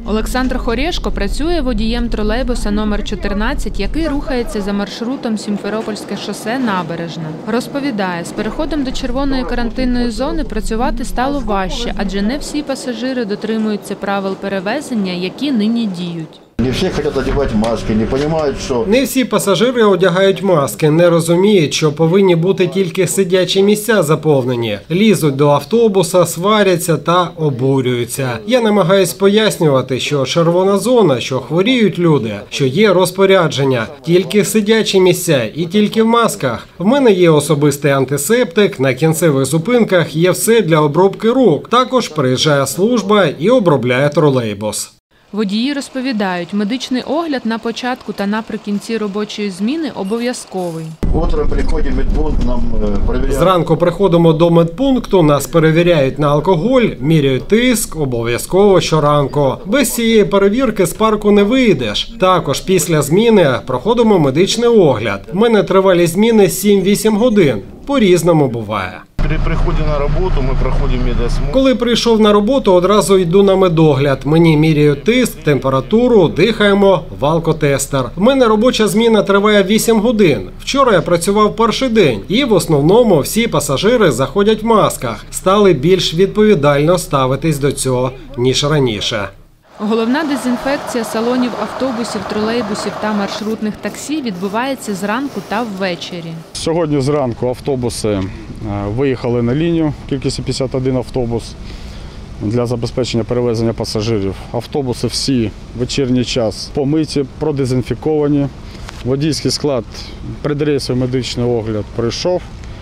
Олександр Хорешко працює водієм тролейбуса номер 14, який рухається за маршрутом Сімферопольське шосе – Набережна. Розповідає, з переходом до червоної карантинної зони працювати стало важче, адже не всі пасажири дотримуються правил перевезення, які нині діють. Не всі хочуть одягати маски, не розуміють, що… Не всі пасажири одягають маски, не розуміють, що повинні бути тільки сидячі місця заповнені. Лізуть до автобуса, сваряться та обурюються. Я намагаюсь пояснювати, що червона зона, що хворіють люди, що є розпорядження, тільки сидячі місця і тільки в масках. В мене є особистий антисептик, на кінцевих зупинках є все для обробки рук. Також приїжджає служба і обробляє тролейбус. Водії розповідають, медичний огляд на початку та наприкінці робочої зміни обов'язковий. Утром приходимо в медпункт, нам перевіряють. Зранку приходимо до медпункту, нас перевіряють на алкоголь, міряють тиск, обов'язково щоранку. Без цієї перевірки з парку не вийдеш. Також після зміни проходимо медичний огляд. У мене тривалість зміни 7-8 годин. По-різному буває. При приході на роботу ми проходимо медосмотр. Коли прийшов на роботу, одразу йду на медогляд. Мені міряють тиск, температуру, дихаємо в алкотестер. У мене робоча зміна триває 8 годин. Вчора я працював перший день. І в основному всі пасажири заходять в масках. Стали більш відповідально ставитись до цього, ніж раніше. Головна дезінфекція салонів автобусів, тролейбусів та маршрутних таксі відбувається зранку та ввечері. Сьогодні зранку автобуси виїхали на лінію, кількістю 51 автобус для забезпечення перевезення пасажирів. Автобуси всі в вечірній час помиті, продезінфіковані. Водійський склад, предрейсовий медичний огляд пройшов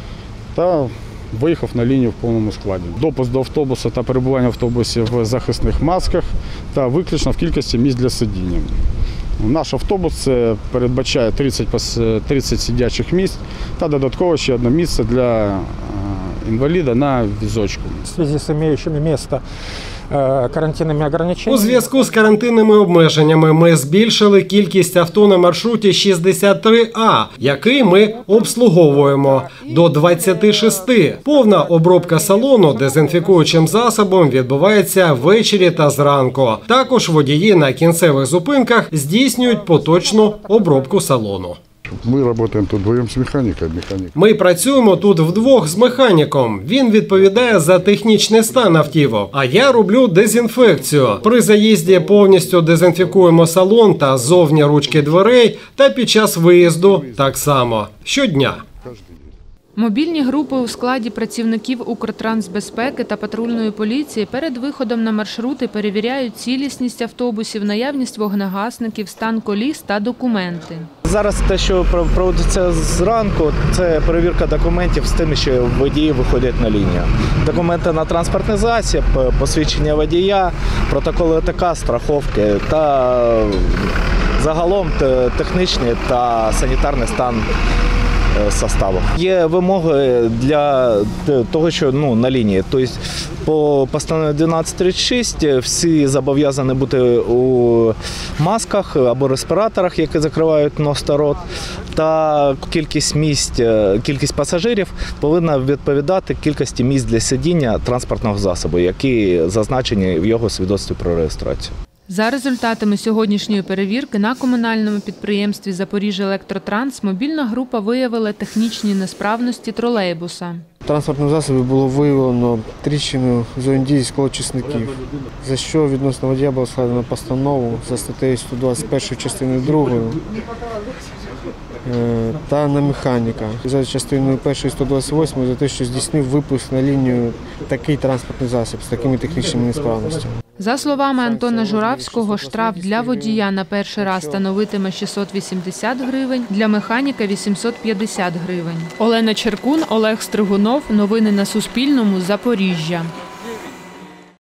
та виїхав на лінію в повному складі. Допуск до автобуса та перебування в автобусі в захисних масках та виключно в кількості місць для сидіння. Наш автобус передбачає 30 сидячих місць та додатково ще одне місце для інваліда на візочку. В зв'язку з маючими місце карантинними ограниченнями. У зв'язку з карантинними обмеженнями ми збільшили кількість авто на маршруті 63А, який ми обслуговуємо, до 26. Повна обробка салону дезінфікуючим засобом відбувається ввечері та зранку. Також водії на кінцевих зупинках здійснюють поточну обробку салону. Ми працюємо тут вдвоєм з механіком. Ми працюємо тут вдвох з механіком. Він відповідає за технічний стан автівок, а я роблю дезінфекцію. При заїзді повністю дезінфікуємо салон та зовні ручки дверей, та під час виїзду так само. Щодня. Мобільні групи у складі працівників Укртрансбезпеки та патрульної поліції перед виходом на маршрути перевіряють цілісність автобусів, наявність вогнегасників, стан коліс та документи. Зараз те, що проводиться зранку, це перевірка документів з тим, що водії виходять на лінію. Документи на транспортний засіб, посвідчення водія, протоколи ТК, страховки та загалом технічний та санітарний стан составу. Є вимоги для того, що на лінії. Тобто по постанові 1236 всі зобов'язані бути у масках або респіраторах, які закривають нос та рот, та кількість пасажирів повинна відповідати кількості місць для сидіння транспортного засобу, які зазначені в його свідоцтві про реєстрацію. За результатами сьогоднішньої перевірки на комунальному підприємстві «Запоріжжяелектротранс» мобільна група виявила технічні несправності тролейбуса. В транспортному засобі було виявлено тріщину в зоні дії склочисників, за що відносно водія було складено постанову за статтею 121 частиною 2 та на механіка за частиною 1 128 за те, що здійснив випуск на лінію такий транспортний засіб з такими технічними несправностями. За словами Антона Журавського, штраф для водія на перший раз становитиме 680 гривень, для механіка – 850 гривень. Олена Черкун, Олег Стригунов. Новини на Суспільному. Запоріжжя.